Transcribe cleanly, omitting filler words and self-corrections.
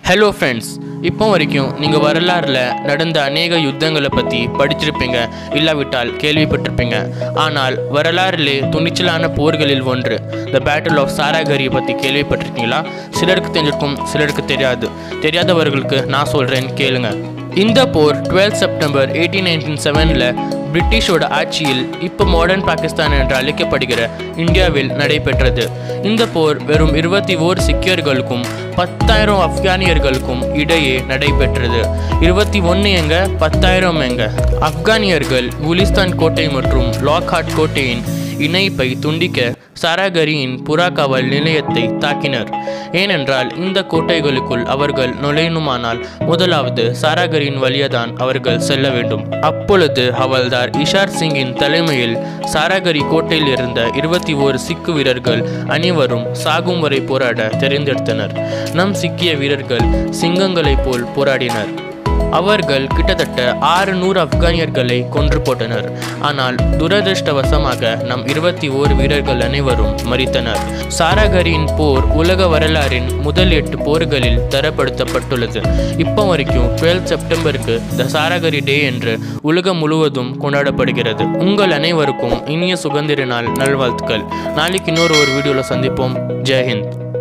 Hello friends, இப்போ வரைக்கும் நீங்கள் வரலாறில் நடந்த அநேக யுத்தங்களை பற்றி படிச்சிருப்பீங்க, இல்லாவிட்டால் கேள்விப்பட்டிருப்பீங்க. ஆனால் வரலாறிலே துணிச்சலான போர்களில் ஒன்று த பேட்டில் ஆஃப் சாராகரியை பற்றி கேள்விப்பட்டிருக்கீங்களா? சிலருக்கு தெரிஞ்சிருக்கும், சிலருக்கு தெரியாது. தெரியாதவர்களுக்கு நான் சொல்கிறேன், கேளுங்க. இந்த போர் 12 செப்டம்பர் 1897 பிரிட்டிஷோட ஆட்சியில் இப்போ மாடர்ன் பாகிஸ்தான் என்று அழைக்கப்படுகிற இந்தியாவில் நடைபெற்றது. இந்த போர் வெறும் 21 சிக்கியர்களுக்கும் 10,000 ஆப்கானியர்களுக்கும் இடையே நடைபெற்றது. 21 எங்க, 10,000 எங்க? ஆப்கானியர்கள் குலிஸ்தான் கோட்டை மற்றும் லாக்ஹார்ட் கோட்டையின் இணைப்பை துண்டிக்க சாராகரியின் புறாக்காவல் நிலையத்தை தாக்கினர். ஏனென்றால் இந்த கோட்டைகளுக்குள் அவர்கள் நுழையணுமானால் முதலாவது சாராகரியின் வழியதான் அவர்கள் செல்ல வேண்டும். அப்பொழுது ஹவல்தார் இஷார் சிங்கின் தலைமையில் சாராகரி கோட்டையில் இருந்த 21 சிக்கு வீரர்கள் அனைவரும் சாகும் வரை போராட தெரிந்தெடுத்தனர். நம் சிக்கிய வீரர்கள் சிங்கங்களைப் போல் போராடினர். அவர்கள் கிட்டத்தட்ட 600 ஆப்கானியர்களை கொன்று போட்டனர். ஆனால் துரதிருஷ்டவசமாக நம் 21 வீரர்கள் அனைவரும் மரித்தனர். சாராகரியின் போர் உலக வரலாறின் முதல் 8 போர்களில் தரப்படுத்தப்பட்டுள்ளது. இப்போ வரைக்கும் 12 செப்டம்பருக்கு த சாராகரி டே என்று உலகம் முழுவதும் கொண்டாடப்படுகிறது. உங்கள் அனைவருக்கும் இனிய சுதந்திர நாள் நல்வாழ்த்துக்கள். நாளைக்கு இன்னொரு வீடியோவில் சந்திப்போம். ஜெய் ஹிந்த்.